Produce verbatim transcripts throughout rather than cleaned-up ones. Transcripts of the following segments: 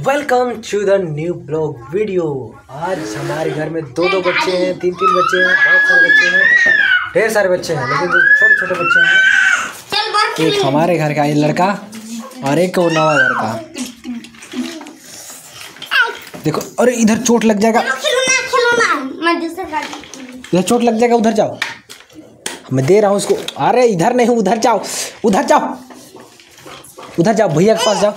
Welcome to the new blog video. आज हमारे घर में दो दो बच्चे हैं, तीन तीन बच्चे हैं, बहुत सारे बच्चे हैं, ढेर सारे बच्चे हैं, लेकिन जो छोटे छोटे बच्चे हैं, एक हमारे घर का ये लड़का और एक वो नवा घर का। देखो, अरे इधर चोट लग जाएगा, इधर चोट लग जाएगा, उधर जाओ, मैं दे रहा हूँ उसको। अरे इधर नहीं, उधर जाओ, उधर जाओ, उधर जाओ, भैया के पास जाओ।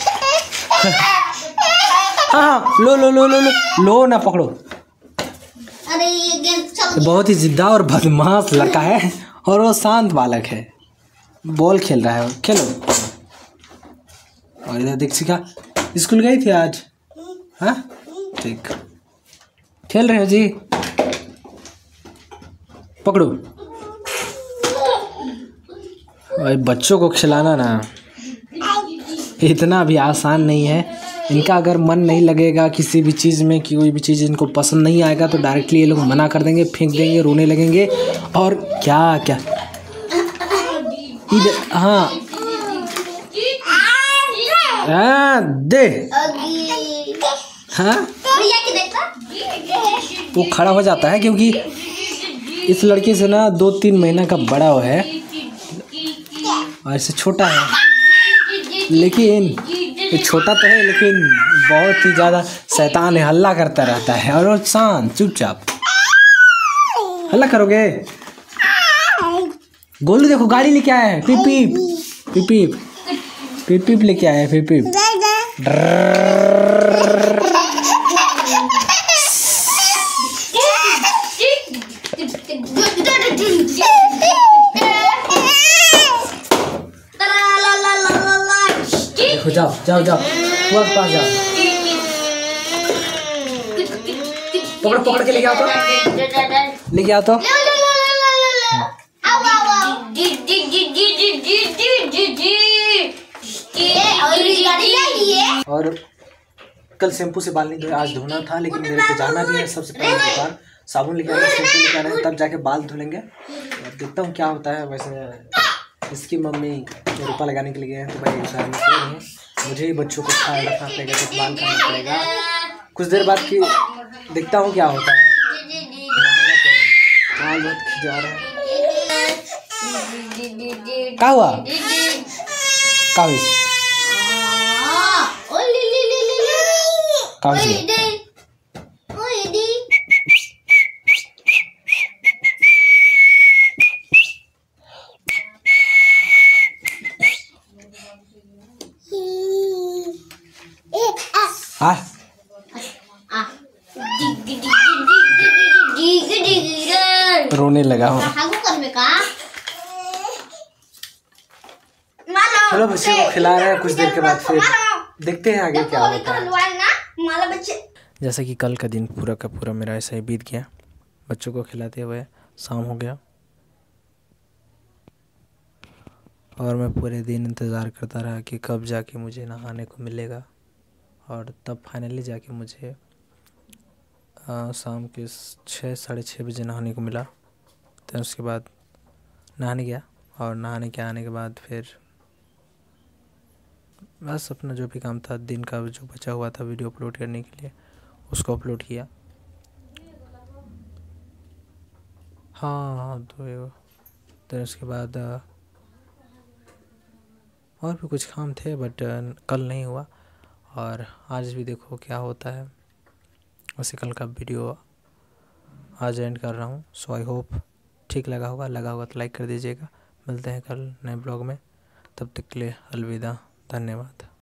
हाँ हाँ, लो लो लो लो लो लो ना पकड़ो। अरे ये गेम चल। बहुत ही जिद्दा और बदमाश लड़का है और वो शांत बालक है। बॉल खेल रहा है, खेलो। और इधर दीक्षिका स्कूल गई थी आज? हाँ ठीक, खेल रहे हो जी, पकड़ो। और बच्चों को खिलाना ना इतना भी आसान नहीं है। इनका अगर मन नहीं लगेगा किसी भी चीज़ में, कि कोई भी चीज़ इनको पसंद नहीं आएगा, तो डायरेक्टली ये लोग मना कर देंगे, फेंक देंगे, रोने लगेंगे। और क्या क्या इधर, हाँ आ, दे, हाँ वो खड़ा हो जाता है, क्योंकि इस लड़के से ना दो तीन महीना का बड़ा वो है और इससे छोटा है, लेकिन ये छोटा तो है लेकिन बहुत ही ज़्यादा शैतान है, हल्ला करता रहता है। और शांत चुपचाप, हल्ला करोगे? गोलू देखो गाड़ी लेके आया है, पिप पिप पिप पिप पिप पिप लेके आया है, पिप पिप। देखो, जाओ जाओ जाओ, कुआं के पास जाओ, पकड़ पकड़ के लेके आओ, तो लेके आओ तो। और कल शैम्पू से बाल नहीं धोए, आज धोना था, लेकिन मेरे को जाना भी है। सबसे पहले दुकान साबुन लेके आना, शैम्पू लेके आना है, तब जाके बाल धुलेंगे। और देखता हूँ क्या होता है। वैसे इसकी मम्मी रुपा लगाने के लिए गए हैं, तो भाई घर में कोई नहीं, मुझे ही बच्चों को ख्याल रखना पड़ेगा, तो बाल करना पड़ेगा। कुछ देर बाद की देखता हूँ क्या होता है। बाल बहुत खिंचा रहा है। क्या हुआ? क्या हुई? क्या हुई? हाँ रोने लगा हूँ। चलो बच्चे को खिला रहे हैं, कुछ देर के बाद फिर देखते हैं आगे क्या होता है। जैसा कि कल का दिन पूरा का पूरा मेरा ऐसा ही बीत गया, बच्चों को खिलाते हुए शाम हो गया और मैं पूरे दिन इंतज़ार करता रहा कि कब जाके मुझे नहाने को मिलेगा। और तब फाइनली जाके मुझे आ, शाम के छः साढ़े छः बजे नहाने को मिला। तो उसके बाद नहाने गया और नहाने के आने के बाद फिर बस अपना जो भी काम था दिन का, जो बचा हुआ था वीडियो अपलोड करने के लिए, उसको अपलोड किया। हाँ हाँ तो तो उसके बाद आ, और भी कुछ काम थे, बट कल नहीं हुआ। और आज भी देखो क्या होता है। वैसे कल का वीडियो आज एंड कर रहा हूँ। सो आई होप ठीक लगा होगा, लगा होगा तो लाइक कर दीजिएगा। मिलते हैं कल नए ब्लॉग में, तब तक के लिए अलविदा, धन्यवाद।